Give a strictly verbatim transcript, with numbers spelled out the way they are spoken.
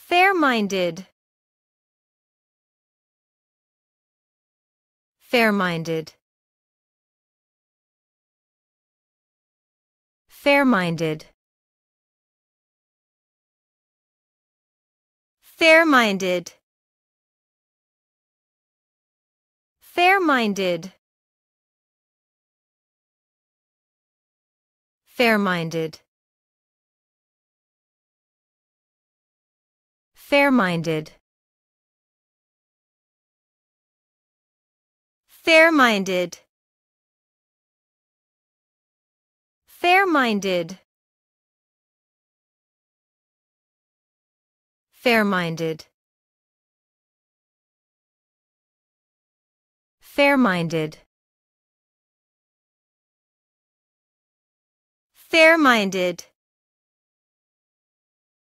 fair-minded, fair-minded, fair-minded, fair-minded, fair-minded, fair-minded, fair-minded, fair-minded, fair-minded, fair-minded, fair-minded, fair-minded,